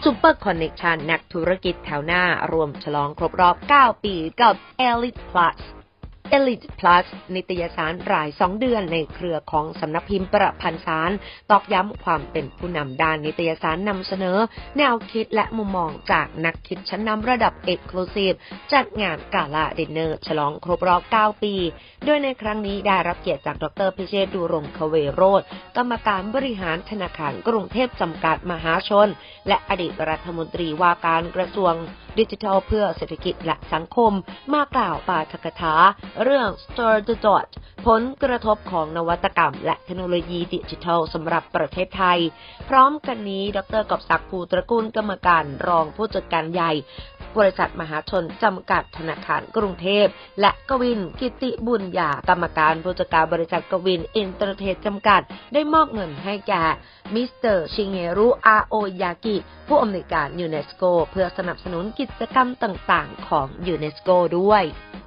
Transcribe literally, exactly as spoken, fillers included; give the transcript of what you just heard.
ซูเปอร์คอนเนคชันนักธุรกิจแถวหน้ารวมฉลองครบรอบเก้าปีกับ Elite Plus Elite Plus นิตยสารรายสองเดือนในเครือของสำนักพิมพ์ประพันธ์สารตอกย้ำความเป็นผู้นำด้านนิตยสารนำเสนอแนวคิดและมุมมองจากนักคิดชั้นนำระดับ Exclusive จัดงานกาลาดินเนอร์ฉลองครบรอบเก้าปีโดยในครั้งนี้ได้รับเกียรติจากดร.พิเชษฐ์ ดุรงคเวโรจน์กรรมการบริหารธนาคารกรุงเทพจำกัดมหาชนและอดีตรัฐมนตรีว่าการกระทรวงดิจิทัลเพื่อเศรษฐกิจและสังคมมากล่าวปาฐกถาเรื่อง Stir the Dot ผลกระทบของนวัตกรรมและเทคโนโลยีดิจิทัลสำหรับประเทศไทยพร้อมกันนี้ดร.กอบศักดิ์ภูตระกูลกรรมการรองผู้จัดการใหญ่บริษัทมหาชนจำกัดธนาคารกรุงเทพและกวินกิติบุญญากรรมการผู้จัดการบริษัทกวินอินเตอร์เทรดจำกัดได้มอบเงินให้แก่มิสเตอร์ชิเงรุอาโอยากิผู้อำนวยการยูเนสโกเพื่อสนับสนุนกิจกรรมต่างๆของยูเนสโกด้วย